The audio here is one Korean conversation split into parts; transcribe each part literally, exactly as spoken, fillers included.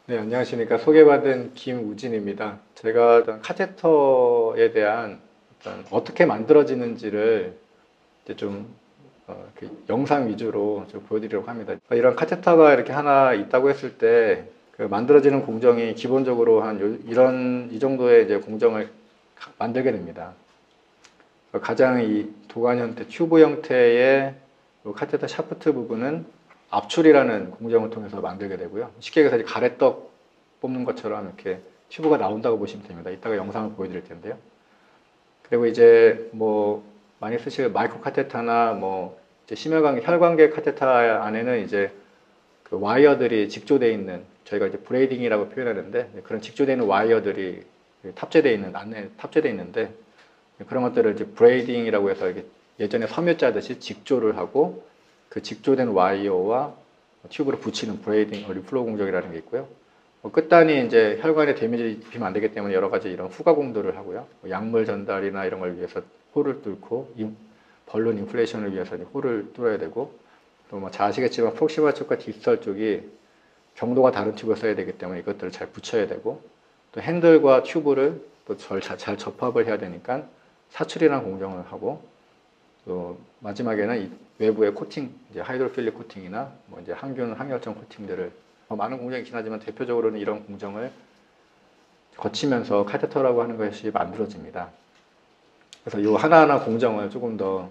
네, 안녕하십니까. 소개받은 김우진입니다. 제가 어떤 카테터에 대한 어떤 어떻게 만들어지는지를 이제 좀 어, 이렇게 영상 위주로 좀 보여드리려고 합니다. 이런 카테터가 이렇게 하나 있다고 했을 때 그 만들어지는 공정이 기본적으로 한 요- 이런 이 정도의 이제 공정을 만들게 됩니다. 가장 이 도관 형태, 튜브 형태의 요 카테터 샤프트 부분은 압출이라는 공정을 통해서 만들게 되고요. 쉽게 얘기해서 이제 가래떡 뽑는 것처럼 이렇게 튜브가 나온다고 보시면 됩니다. 이따가 영상을 보여드릴 텐데요. 그리고 이제 뭐 많이 쓰실 마이크로 카테터나 뭐 이제 심혈관계, 혈관계 카테터 안에는 이제 그 와이어들이 직조되어 있는 저희가 이제 브레이딩이라고 표현하는데 그런 직조되어 있는 와이어들이 탑재되어 있는 안에 탑재되어 있는데 그런 것들을 이제 브레이딩이라고 해서 이게 예전에 섬유 짜듯이 직조를 하고 그 직조된 와이어와 튜브를 붙이는 브레이딩, 리플로 공정이라는 게 있고요. 뭐 끝단이 이제 혈관에 데미지 입히면 안 되기 때문에 여러 가지 이런 후가 공도를 하고요. 뭐 약물 전달이나 이런 걸 위해서 홀을 뚫고 인, 벌룬 인플레이션을 위해서 홀을 뚫어야 되고 또 뭐 잘 아시겠지만 프록시말 쪽과 디스털 쪽이 경도가 다른 튜브를 써야 되기 때문에 이것들을 잘 붙여야 되고 또 핸들과 튜브를 또 잘, 잘 접합을 해야 되니까 사출이라는 공정을 하고 또 마지막에는 이 외부의 코팅, 이제 하이드로필릭 코팅이나 뭐 이제 항균, 항열점 코팅들을 많은 공정이 있긴 하지만 대표적으로는 이런 공정을 거치면서 카테터라고 하는 것이 만들어집니다. 그래서 이 하나하나 공정을 조금 더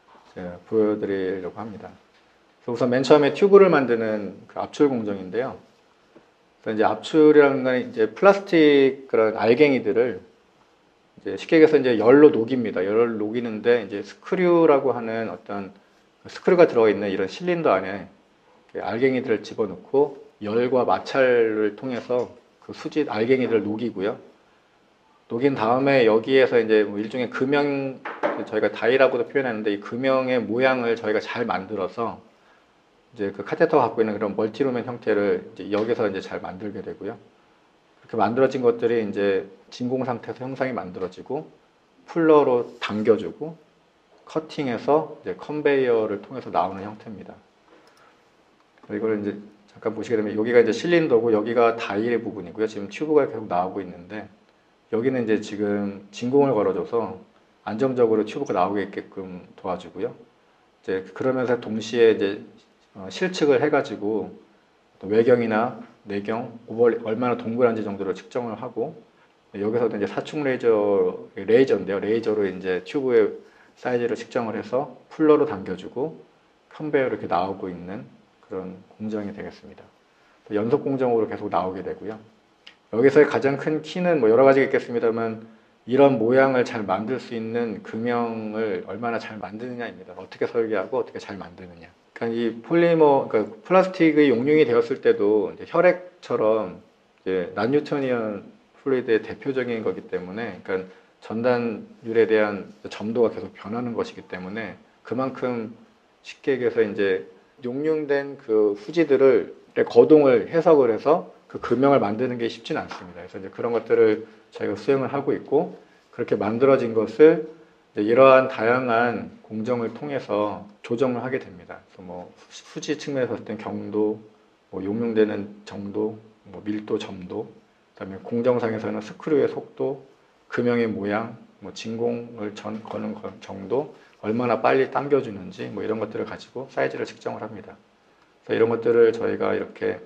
보여드리려고 합니다. 우선 맨 처음에 튜브를 만드는 그 압출 공정인데요. 이제 압출이라는 건 이제 플라스틱 그런 알갱이들을 이제 쉽게 얘기해서 이제 열로 녹입니다. 열을 녹이는데 이제 스크류라고 하는 어떤 스크류가 들어가 있는 이런 실린더 안에 알갱이들을 집어넣고 열과 마찰을 통해서 그 수지 알갱이들을 녹이고요. 녹인 다음에 여기에서 이제 뭐 일종의 금형, 저희가 다이라고도 표현하는데 이 금형의 모양을 저희가 잘 만들어서 이제 그 카테터가 갖고 있는 그런 멀티루멘 형태를 이제 여기서 이제 잘 만들게 되고요. 그렇게 만들어진 것들이 이제 진공 상태에서 형상이 만들어지고 풀러로 당겨주고 커팅해서 이제 컨베이어를 통해서 나오는 형태입니다. 이걸 이제 잠깐 보시게 되면 여기가 이제 실린더고 여기가 다이의 부분이고요. 지금 튜브가 계속 나오고 있는데 여기는 이제 지금 진공을 걸어줘서 안정적으로 튜브가 나오게끔 도와주고요. 이제 그러면서 동시에 이제 어, 실측을 해가지고 외경이나 내경, 얼마나 동그란지 정도로 측정을 하고 여기서도 이제 사축 레이저, 레이저인데요. 레이저로 이제 튜브의 사이즈를 측정을 해서 풀러로 당겨주고 컨베이어로 이렇게 나오고 있는 그런 공정이 되겠습니다. 연속 공정으로 계속 나오게 되고요. 여기서의 가장 큰 키는 뭐 여러 가지가 있겠습니다만 이런 모양을 잘 만들 수 있는 금형을 얼마나 잘 만드느냐입니다. 어떻게 설계하고 어떻게 잘 만드느냐. 그러니까 이 폴리머, 그러니까 플라스틱의 용융이 되었을 때도 이제 혈액처럼 이제 난뉴토니언 플루이드의 대표적인 거기 때문에, 그러니까 전단율에 대한 점도가 계속 변하는 것이기 때문에 그만큼 쉽게 얘기해서 이제 용융된 그 후지들을 거동을 해석을 해서 그 금형을 만드는 게 쉽지는 않습니다. 그래서 이제 그런 것들을 저희가 수행을 하고 있고 그렇게 만들어진 것을 이러한 다양한 공정을 통해서 조정을 하게 됩니다. 그래서 뭐 수지 측면에서 봤을 때 경도, 뭐 용융되는 정도, 뭐 밀도, 점도, 그다음에 공정상에서는 스크류의 속도, 금형의 모양, 뭐 진공을 전, 거는 정도, 얼마나 빨리 당겨주는지 뭐 이런 것들을 가지고 사이즈를 측정을 합니다. 그래서 이런 것들을 저희가 이렇게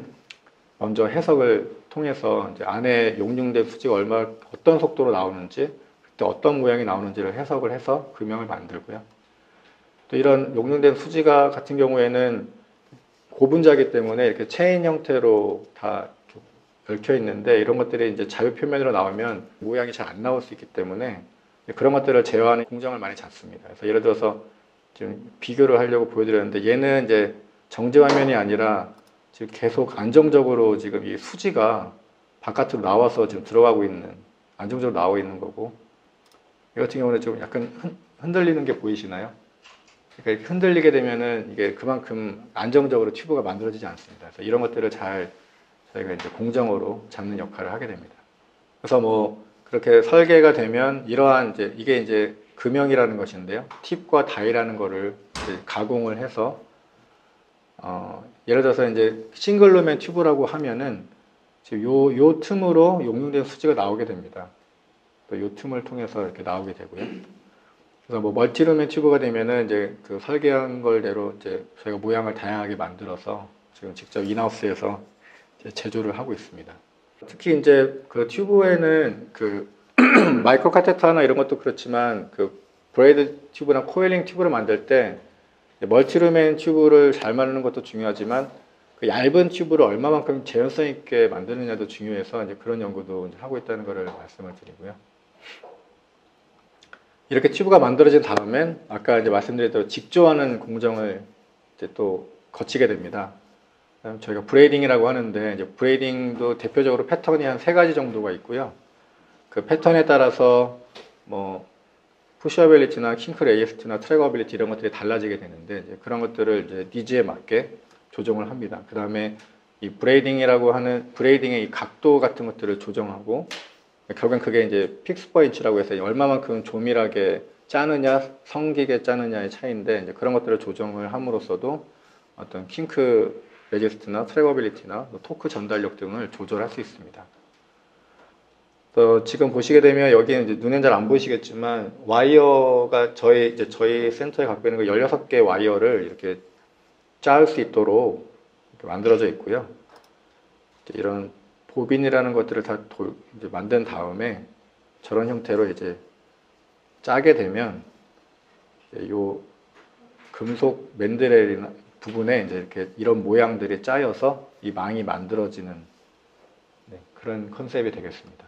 먼저 해석을 통해서 이제 안에 용융된 수지가 얼마 어떤 속도로 나오는지 그때 어떤 모양이 나오는지를 해석을 해서 금형을 만들고요. 또 이런 용융된 수지가 같은 경우에는 고분자이기 때문에 이렇게 체인 형태로 다 얽혀 있는데 이런 것들이 이제 자유 표면으로 나오면 모양이 잘 안 나올 수 있기 때문에 그런 것들을 제어하는 공정을 많이 잡습니다. 그래서 예를 들어서 지금 비교를 하려고 보여드렸는데 얘는 이제 정지 화면이 아니라 지금 계속 안정적으로 지금 이 수지가 바깥으로 나와서 지금 들어가고 있는, 안정적으로 나와 있는 거고, 이 같은 경우는 좀 약간 흔들리는 게 보이시나요? 그러니까 흔들리게 되면은 이게 그만큼 안정적으로 튜브가 만들어지지 않습니다. 그래서 이런 것들을 잘 저희가 이제 공정으로 잡는 역할을 하게 됩니다. 그래서 뭐 그렇게 설계가 되면 이러한 이제 이게 이제 금형이라는 것인데요. 팁과 다이라는 거를 이제 가공을 해서 어, 예를 들어서 이제 싱글루멘 튜브라고 하면은 지금 요, 요 틈으로 용융된 수지가 나오게 됩니다. 또 요 틈을 통해서 이렇게 나오게 되고요. 그래서 뭐 멀티루멘 튜브가 되면은 이제 그 설계한 걸대로 이제 저희가 모양을 다양하게 만들어서 지금 직접 인하우스에서 이제 제조를 하고 있습니다. 특히 이제 그 튜브에는 그 마이크로 카테터나 이런 것도 그렇지만 그 브레이드 튜브나 코일링 튜브를 만들 때 멀티루멘 튜브를 잘 만드는 것도 중요하지만 그 얇은 튜브를 얼마만큼 재현성 있게 만드느냐도 중요해서 이제 그런 연구도 이제 하고 있다는 것을 말씀을 드리고요. 이렇게 튜브가 만들어진 다음엔 아까 이제 말씀드렸던 직조하는 공정을 이제 또 거치게 됩니다. 저희가 브레이딩이라고 하는데 이제 브레이딩도 대표적으로 패턴이 한 세 가지 정도가 있고요. 그 패턴에 따라서 뭐 푸셔빌리티나 킹크 레이스트나 트래거빌리티 이런 것들이 달라지게 되는데 이제 그런 것들을 이제 니즈에 맞게 조정을 합니다. 그 다음에 이 브레이딩이라고 하는 브레이딩의 이 각도 같은 것들을 조정하고 결국엔 그게 이제 픽스 포인트라고 해서 얼마만큼 조밀하게 짜느냐, 성기게 짜느냐의 차이인데 이제 그런 것들을 조정을 함으로써도 어떤 킹크 레지스트나 트래거빌리티나 토크 전달력 등을 조절할 수 있습니다. 또 지금 보시게 되면 여기는 이제 눈엔 잘 안 보이시겠지만 와이어가 저희 이제 저희 센터에 갖고 있는 그 열여섯 개 와이어를 이렇게 짤 수 있도록 이렇게 만들어져 있고요. 이런 보빈이라는 것들을 다 도, 이제 만든 다음에 저런 형태로 이제 짜게 되면 요 금속 맨드렐이나 부분에 이제 이렇게 이런 모양들이 짜여서 이 망이 만들어지는 네, 그런 컨셉이 되겠습니다.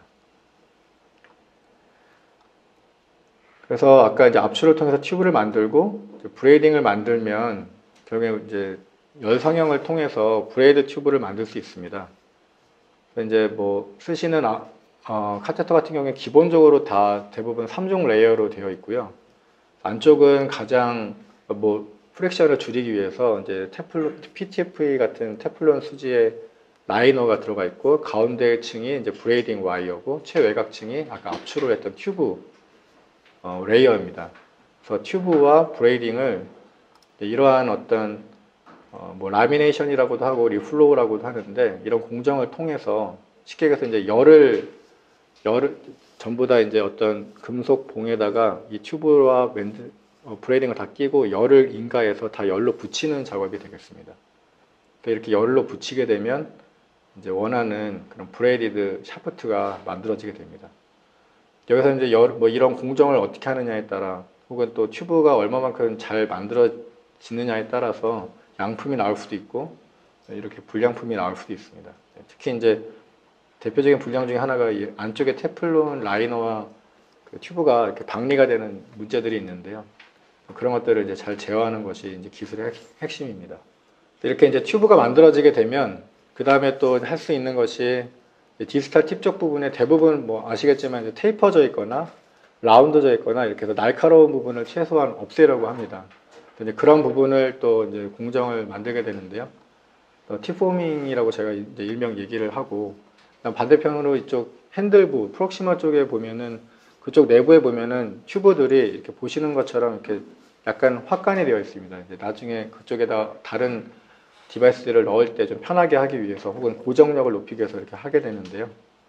그래서 아까 이제 압출을 통해서 튜브를 만들고 브레이딩을 만들면 결국에 이제 열성형을 통해서 브레이드 튜브를 만들 수 있습니다. 이제 뭐 쓰시는 아, 어, 카테터 같은 경우에 기본적으로 다 대부분 삼 종 레이어로 되어 있고요. 안쪽은 가장 뭐 프렉션을 줄이기 위해서 이제 테플론, 피티에프이 같은 테플론 수지의 라이너가 들어가 있고 가운데 층이 이제 브레이딩 와이어고 최외곽층이 아까 압출을 했던 튜브 어, 레이어입니다. 그래서 튜브와 브레이딩을 이러한 어떤 어, 뭐 라미네이션이라고도 하고 리플로우라고도 하는데 이런 공정을 통해서 쉽게 얘기해서 이제 열을 열을 전부 다 이제 어떤 금속 봉에다가 이 튜브와 밴드 어, 브레이딩을 다 끼고 열을 인가해서 다 열로 붙이는 작업이 되겠습니다. 이렇게 열로 붙이게 되면 이제 원하는 그런 브레이디드 샤프트가 만들어지게 됩니다. 여기서 이제 열, 뭐 이런 공정을 어떻게 하느냐에 따라 혹은 또 튜브가 얼마만큼 잘 만들어지느냐에 따라서 양품이 나올 수도 있고 이렇게 불량품이 나올 수도 있습니다. 특히 이제 대표적인 불량 중에 하나가 이 안쪽에 테플론 라이너와 그 튜브가 이렇게 박리가 되는 문제들이 있는데요. 그런 것들을 이제 잘 제어하는 것이 이제 기술의 핵심입니다. 이렇게 이제 튜브가 만들어지게 되면 그 다음에 또 할 수 있는 것이 디스탈 팁 쪽 부분에 대부분 뭐 아시겠지만 이제 테이퍼져 있거나 라운드져 있거나 이렇게 해서 날카로운 부분을 최소한 없애려고 합니다. 이제 그런 부분을 또 이제 공정을 만들게 되는데요. 팁포밍이라고 제가 이제 일명 얘기를 하고 반대편으로 이쪽 핸들부 프록시마 쪽에 보면은 그쪽 내부에 보면은 튜브들이 이렇게 보시는 것처럼 이렇게 약간 확간이 되어 있습니다. 이제 나중에 그쪽에다 다른 디바이스들을 넣을 때 좀 편하게 하기 위해서 혹은 고정력을 높이기 위해서 이렇게 하게 되는데요.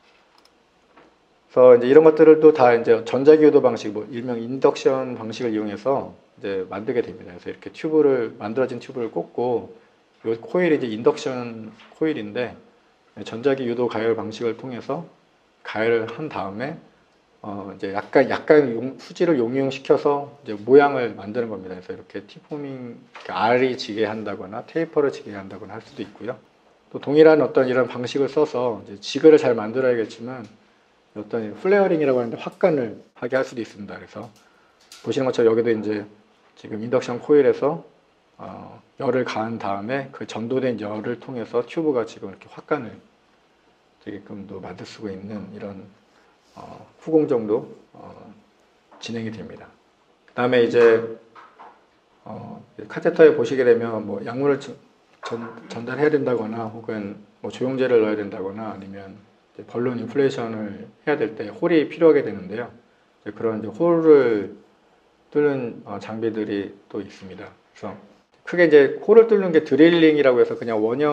그래서 이제 이런 것들을 또 다 이제 전자기유도 방식, 뭐 일명 인덕션 방식을 이용해서 이제 만들게 됩니다. 그래서 이렇게 튜브를 만들어진 튜브를 꽂고 이 코일이 이제 인덕션 코일인데 전자기유도 가열 방식을 통해서 가열을 한 다음에 어 이제 약간 약간 용, 수지를 용융시켜서 이제 모양을 만드는 겁니다. 그래서 이렇게 티포밍 알이 지게 한다거나 테이퍼를 지게 한다거나 할 수도 있고요. 또 동일한 어떤 이런 방식을 써서 이제 지그를 잘 만들어야겠지만 어떤 플레어링이라고 하는데 확간을 하게 할 수도 있습니다. 그래서 보시는 것처럼 여기도 이제 지금 인덕션 코일에서 어, 열을 가한 다음에 그 전도된 열을 통해서 튜브가 지금 이렇게 확간을 되게끔도 만들 수가 있는 이런 어, 후공정도 어, 진행이 됩니다. 그 다음에 이제 어, 카테터에 보시게 되면 뭐 약물을 전, 전달해야 된다거나 혹은 뭐 조영제를 넣어야 된다거나 아니면 벌룬 인플레이션을 해야 될 때 홀이 필요하게 되는데요. 그런 이제 홀을 뚫는 어, 장비들이 또 있습니다. 그래서 크게 이제 홀을 뚫는 게 드릴링이라고 해서 그냥 원형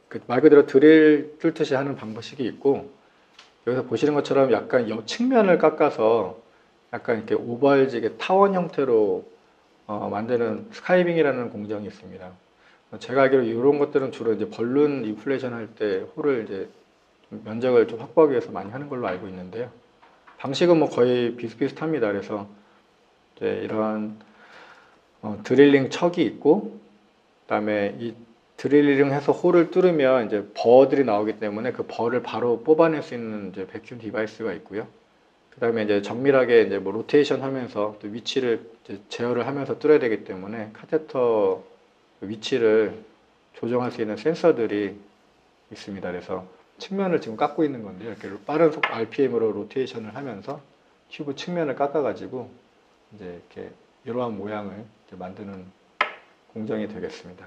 그 말 그대로 드릴 뚫듯이 하는 방식이 있고, 여기서 보시는 것처럼 약간 여 측면을 깎아서 약간 이렇게 오벌지게 타원 형태로 어, 만드는 스카이빙이라는 공정이 있습니다. 제가 알기로 이런 것들은 주로 이제 벌룬 인플레이션 할 때 홀을 이제 좀 면적을 좀 확보하기 위해서 많이 하는 걸로 알고 있는데요. 방식은 뭐 거의 비슷비슷합니다. 그래서 이제 이러한 어, 드릴링 척이 있고, 그다음에 이 드릴링 해서 홀을 뚫으면 이제 버들이 나오기 때문에 그 버를 바로 뽑아낼 수 있는 이제 베큐um 디바이스가 있고요. 그다음에 이제 정밀하게 이제 뭐 로테이션 하면서 또 위치를 이제 제어를 하면서 뚫어야 되기 때문에 카테터 위치를 조정할 수 있는 센서들이 있습니다. 그래서 측면을 지금 깎고 있는 건데요. 이렇게 빠른 속 알피엠으로 로테이션을 하면서 튜브 측면을 깎아가지고 이제 이렇게 이러한 모양을 이제 만드는 공정이 되겠습니다.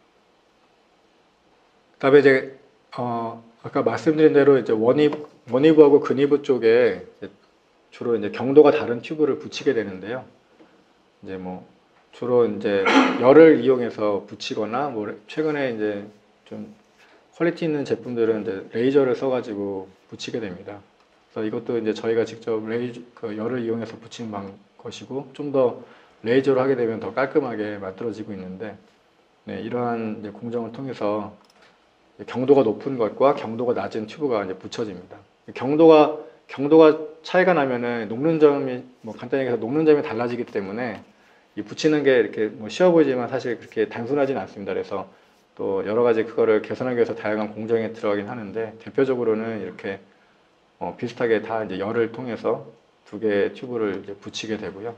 그다음에 이제 어 아까 말씀드린 대로 이제 원입 원이브하고 근이브 쪽에 이제 주로 이제 경도가 다른 튜브를 붙이게 되는데요. 이제 뭐 주로 이제 열을 이용해서 붙이거나 뭐 최근에 이제 좀 퀄리티 있는 제품들은 이제 레이저를 써가지고 붙이게 됩니다. 그래서 이것도 이제 저희가 직접 레이저 그 열을 이용해서 붙이는 방 것이고, 좀 더 레이저로 하게 되면 더 깔끔하게 만들어지고 있는데, 네, 이러한 이제 공정을 통해서 경도가 높은 것과 경도가 낮은 튜브가 이제 붙여집니다. 경도가 경도가 차이가 나면은 녹는 점이 뭐 간단히 해서 녹는 점이 달라지기 때문에 이 붙이는 게 이렇게 뭐 쉬워 보이지만 사실 그렇게 단순하진 않습니다. 그래서 또 여러 가지 그거를 개선하기 위해서 다양한 공정에 들어가긴 하는데, 대표적으로는 이렇게 어 비슷하게 다 이제 열을 통해서 두 개의 튜브를 이제 붙이게 되고요.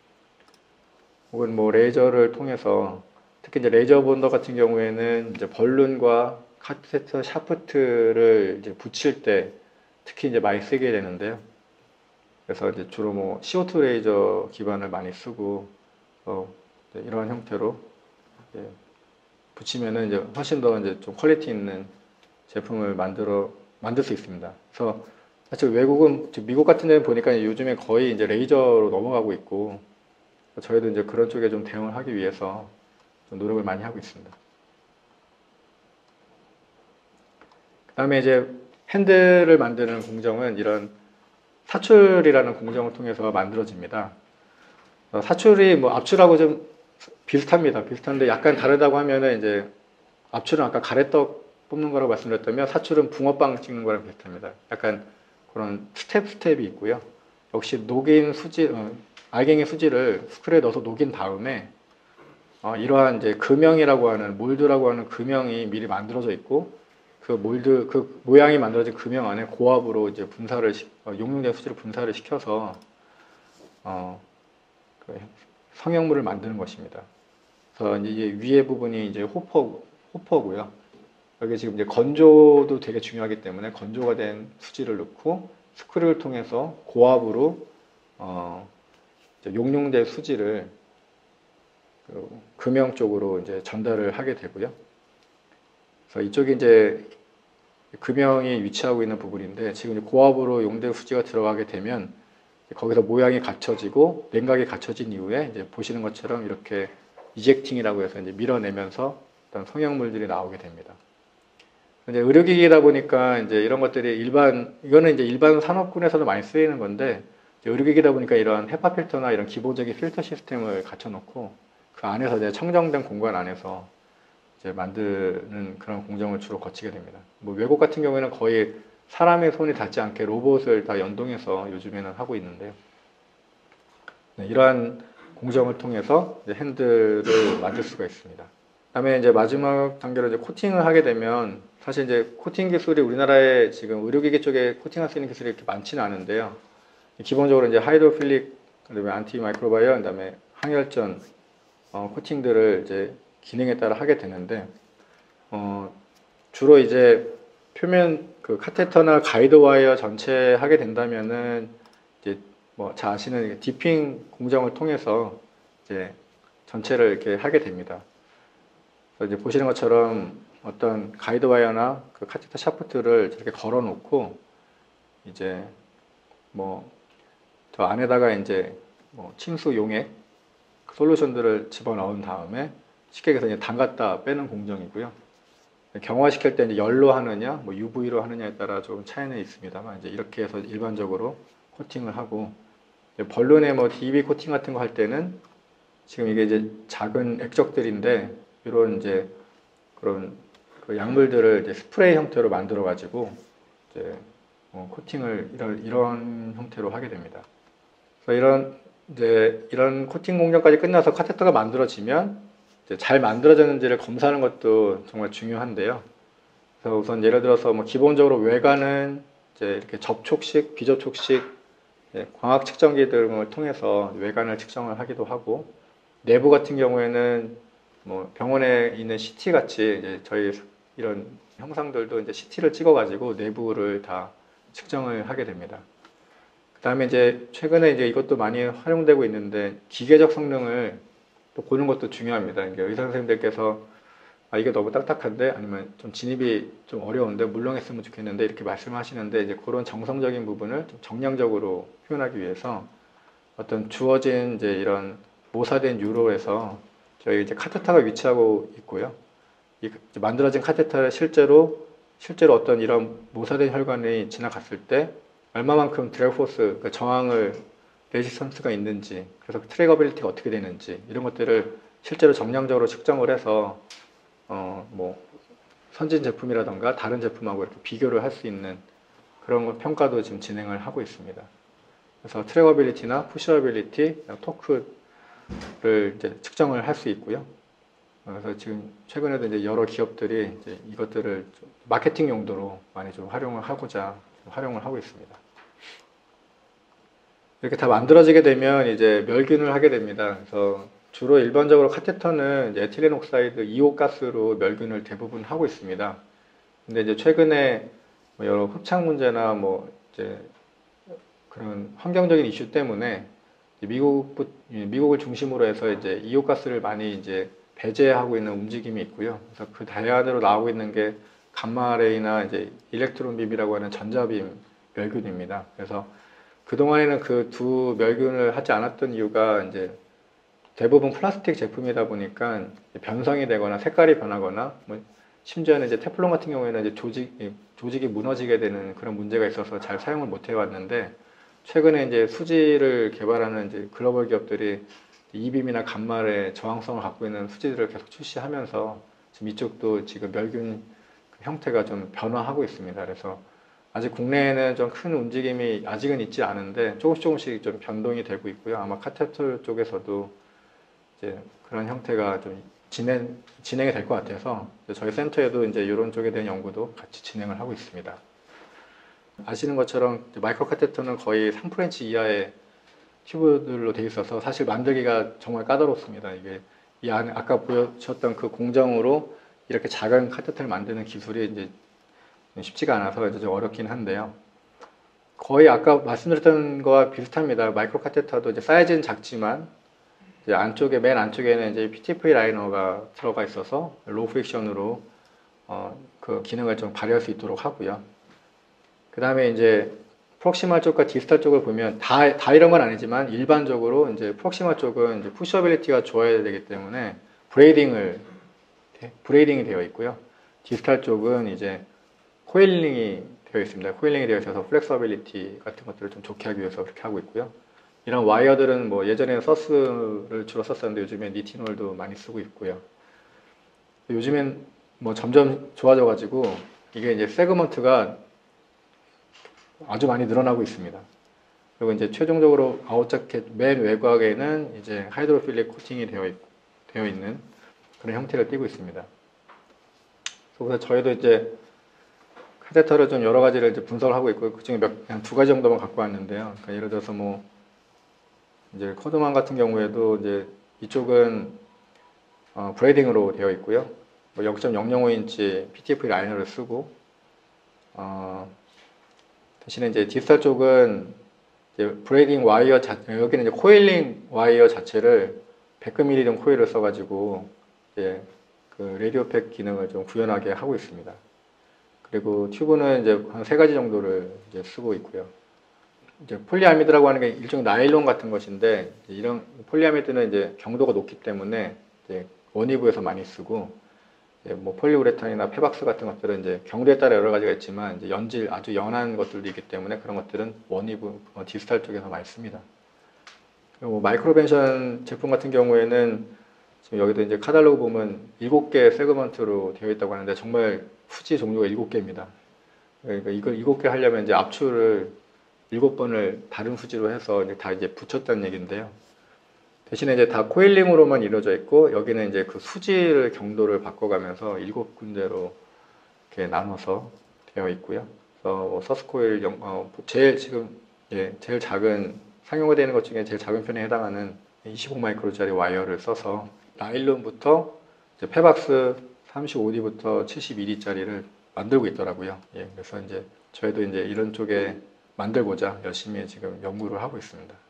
혹은 뭐 레이저를 통해서, 특히 이제 레이저 본더 같은 경우에는 이제 벌룬과 카테터 샤프트를 이제 붙일 때 특히 이제 많이 쓰게 되는데요. 그래서 이제 주로 뭐 씨오투 레이저 기반을 많이 쓰고, 어 이제 이런 형태로 이제 붙이면은 이제 훨씬 더 이제 좀 퀄리티 있는 제품을 만들어 만들 수 있습니다. 그래서 사실 외국은, 미국 같은 데는 보니까 요즘에 거의 이제 레이저로 넘어가고 있고, 저희도 이제 그런 쪽에 좀 대응을 하기 위해서 좀 노력을 많이 하고 있습니다. 그 다음에 이제 핸들을 만드는 공정은 이런 사출이라는 공정을 통해서 만들어집니다. 사출이 뭐 압출하고 좀 비슷합니다. 비슷한데 약간 다르다고 하면은, 이제 압출은 아까 가래떡 뽑는 거라고 말씀드렸다면, 사출은 붕어빵 찍는 거랑 비슷합니다. 약간 그런 스텝 스텝이 있고요. 역시 녹인 수지, 어, 알갱이 수지를 스크류에 넣어서 녹인 다음에 어, 이러한 이제 금형이라고 하는, 몰드라고 하는 금형이 미리 만들어져 있고, 그 몰드, 그 모양이 만들어진 금형 안에 고압으로 이제 분사를 시, 어, 용융된 수지를 분사를 시켜서 어, 그 성형물을 만드는 것입니다. 그래서 이제 위에 부분이 이제 호퍼 호퍼고요. 여기 지금 이제 건조도 되게 중요하기 때문에 건조가 된 수지를 넣고 스크류를 통해서 고압으로 어, 용융된 수지를 그 금형 쪽으로 이제 전달을 하게 되고요. 그래서 이쪽이 이제 금형이 위치하고 있는 부분인데, 지금 고압으로 용된 수지가 들어가게 되면 거기서 모양이 갖춰지고 냉각이 갖춰진 이후에 이제 보시는 것처럼 이렇게 이젝팅이라고 해서 이제 밀어내면서 어떤 성형물들이 나오게 됩니다. 이제 의료기기다 보니까 이제 이런 것들이 일반, 이거는 이제 일반 산업군에서도 많이 쓰이는 건데, 의료기기다 보니까 이런 헤파 필터나 이런 기본적인 필터 시스템을 갖춰놓고 그 안에서 이제 청정된 공간 안에서 이제 만드는 그런 공정을 주로 거치게 됩니다. 뭐 외국 같은 경우에는 거의 사람의 손이 닿지 않게 로봇을 다 연동해서 요즘에는 하고 있는데요. 네, 이러한 공정을 통해서 이제 핸들을 만들 수가 있습니다. 그다음에 이제 마지막 단계로 이제 코팅을 하게 되면, 사실 이제 코팅 기술이 우리나라에 지금 의료기기 쪽에 코팅할 수 있는 기술이 이렇게 많지는 않은데요. 기본적으로 이제 하이드로필릭, 그다음에 안티 마이크로바이어, 그다음에 항열전 어, 코팅들을 이제 기능에 따라 하게 되는데, 어, 주로 이제 표면 그 카테터나 가이드 와이어 전체 하게 된다면은 이제 뭐 잘 아시는 디핑 공정을 통해서 이제 전체를 이렇게 하게 됩니다. 그래서 이제 보시는 것처럼 어떤 가이드 와이어나 그 카테터 샤프트를 저렇게 걸어 놓고 이제 뭐 저 안에다가 이제 뭐 침수 용액 솔루션들을 집어 넣은 다음에 쉽게 해서 이제 담갔다 빼는 공정이고요. 경화시킬 때 이제 열로 하느냐, 뭐 유브이로 하느냐에 따라 좀 차이는 있습니다만, 이제 이렇게 해서 일반적으로 코팅을 하고, 벌룬에 뭐 디비 코팅 같은 거 할 때는 지금 이게 이제 작은 액적들인데, 이런 이제 그런 그 약물들을 이제 스프레이 형태로 만들어 가지고 이제 뭐 코팅을 이런, 이런 형태로 하게 됩니다. 그래서 이런 이제 이런 코팅 공정까지 끝나서 카테터가 만들어지면 이제 잘 만들어졌는지를 검사하는 것도 정말 중요한데요. 그래서 우선 예를 들어서 뭐 기본적으로 외관은 이제 이렇게 접촉식, 비접촉식 광학 측정기 등을 통해서 외관을 측정을 하기도 하고, 내부 같은 경우에는 뭐 병원에 있는 씨티 같이 이제 저희 이런 형상들도 이제 씨티를 찍어가지고 내부를 다 측정을 하게 됩니다. 그 다음에 이제 최근에 이제 이것도 많이 활용되고 있는데, 기계적 성능을 또 보는 것도 중요합니다. 이게 의사 선생님들께서 아, 이게 너무 딱딱한데, 아니면 좀 진입이 좀 어려운데 물렁했으면 좋겠는데 이렇게 말씀하시는데, 이제 그런 정성적인 부분을 좀 정량적으로 표현하기 위해서 어떤 주어진 이제 이런 모사된 유로에서 저희 이제 카테터가 위치하고 있고요. 이 만들어진 카테터를 실제로 실제로 어떤 이런 모사된 혈관이 지나갔을 때 얼마만큼 드래그 포스, 그러니까 저항을 레지스턴스가 있는지, 그래서 트래거빌리티가 어떻게 되는지 이런 것들을 실제로 정량적으로 측정을 해서 어 뭐 선진 제품이라던가 다른 제품하고 이렇게 비교를 할 수 있는 그런 평가도 지금 진행을 하고 있습니다. 그래서 트래거빌리티나 푸셔빌리티, 토크를 이제 측정을 할 수 있고요. 그래서 지금 최근에도 이제 여러 기업들이 이제 이것들을 마케팅 용도로 많이 좀 활용을 하고자 활용을 하고 있습니다. 이렇게 다 만들어지게 되면 이제 멸균을 하게 됩니다. 그래서 주로 일반적으로 카테터는 이제 에틸렌 옥사이드 이 호 가스로 멸균을 대부분 하고 있습니다. 근데 이제 최근에 뭐 여러 흡착 문제나 뭐 이제 그런 환경적인 이슈 때문에 미국 미국을 중심으로 해서 이제 이 호 가스를 많이 이제 배제하고 있는 움직임이 있고요. 그래서 그 대안으로 나오고 있는 게 감마레이나 이제 일렉트론 빔이라고 하는 전자빔 멸균입니다. 그래서 그동안에는 그 두 멸균을 하지 않았던 이유가 이제 대부분 플라스틱 제품이다 보니까 변성이 되거나 색깔이 변하거나 뭐 심지어는 이제 테플론 같은 경우에는 이제 조직, 조직이 무너지게 되는 그런 문제가 있어서 잘 사용을 못 해왔는데, 최근에 이제 수지를 개발하는 이제 글로벌 기업들이 이빔이나 감마의 저항성을 갖고 있는 수지들을 계속 출시하면서 지금 이쪽도 지금 멸균 형태가 좀 변화하고 있습니다. 그래서 아직 국내에는 좀 큰 움직임이 아직은 있지 않은데 조금씩 조금씩 좀 변동이 되고 있고요. 아마 카테터 쪽에서도 이제 그런 형태가 좀 진행, 진행이 될 것 같아서 저희 센터에도 이제 이런 쪽에 대한 연구도 같이 진행을 하고 있습니다. 아시는 것처럼 마이크로 카테터는 거의 삼 프렌치 이하의 튜브들로 되어 있어서 사실 만들기가 정말 까다롭습니다. 이게 이 안에 아까 보여주셨던 그 공정으로 이렇게 작은 카테터를 만드는 기술이 이제 쉽지가 않아서 이제 좀 어렵긴 한데요. 거의 아까 말씀드렸던 거와 비슷합니다. 마이크로 카테터도 이제 사이즈는 작지만 이제 안쪽에 맨 안쪽에는 이제 피티브이 라이너가 들어가 있어서 로우 프릭션으로 어, 그 기능을 좀 발휘할 수 있도록 하고요. 그 다음에 이제 프록시말 쪽과 디스탈 쪽을 보면 다, 다 이런 건 아니지만 일반적으로 이제 프록시말 쪽은 이제 푸셔빌리티가 좋아야 되기 때문에 브레이딩을 브레이딩이 되어 있고요. 디스탈 쪽은 이제 코일링이 되어 있습니다. 코일링이 되어 있어서 플렉서빌리티 같은 것들을 좀 좋게 하기 위해서 그렇게 하고 있고요. 이런 와이어들은 뭐 예전에는 서스를 주로 썼었는데 요즘엔 니티놀도 많이 쓰고 있고요. 요즘엔 뭐 점점 좋아져 가지고 이게 이제 세그먼트가 아주 많이 늘어나고 있습니다. 그리고 이제 최종적으로 아웃자켓 맨 외곽에는 이제 하이드로필릭 코팅이 되어, 있, 되어 있는 그런 형태를 띠고 있습니다. 그래서 저희도 이제 카테터를 좀 여러 가지를 이제 분석을 하고 있고, 그 중에 몇, 한 두 가지 정도만 갖고 왔는데요. 그러니까 예를 들어서 뭐, 이제 코드만 같은 경우에도 이제 이쪽은 어, 브레이딩으로 되어 있고요. 뭐 영 점 영영오 인치 피티에프이 라이너를 쓰고, 어, 대신에 이제 디스탈 쪽은 이제 브레이딩 와이어 자, 여기는 이제 코일링 와이어 자체를 백 밀리미터 코일을 써가지고 이제 그 레디오팩 기능을 좀 구현하게 하고 있습니다. 그리고 튜브는 이제 한 세 가지 정도를 이제 쓰고 있고요. 이제 폴리아미드라고 하는 게 일종의 나일론 같은 것인데, 이런 폴리아미드는 이제 경도가 높기 때문에 이제 원위부에서 많이 쓰고, 이제 뭐 폴리우레탄이나 페박스 같은 것들은 이제 경로에 따라 여러 가지가 있지만 이제 연질 아주 연한 것들도 있기 때문에 그런 것들은 원위부 어, 디스탈 쪽에서 많이 씁니다. 그리고 뭐 마이크로벤션 제품 같은 경우에는 지금 여기도 이제 카탈로그 보면 일곱 개 세그먼트로 되어 있다고 하는데 정말 후지 종류가 일곱 개입니다. 그러니까 이걸 일곱 개 하려면 이제 압출을 일곱 번을 다른 후지로 해서 이제 다 이제 붙였다는 얘기인데요. 대신에 이제 다 코일링으로만 이루어져 있고 여기는 이제 그 수지를 경도를 바꿔가면서 일곱 군데로 이렇게 나눠서 되어 있고요. 그래서 뭐 서스코일 영, 어, 제일 지금 예, 제일 작은 상용화 되는 것 중에 제일 작은 편에 해당하는 이십오 마이크로짜리 와이어를 써서 나일론부터 이제 페박스 삼십오 디부터 칠십이 디짜리를 만들고 있더라고요. 예, 그래서 이제 저희도 이제 이런 쪽에 만들고자 열심히 지금 연구를 하고 있습니다.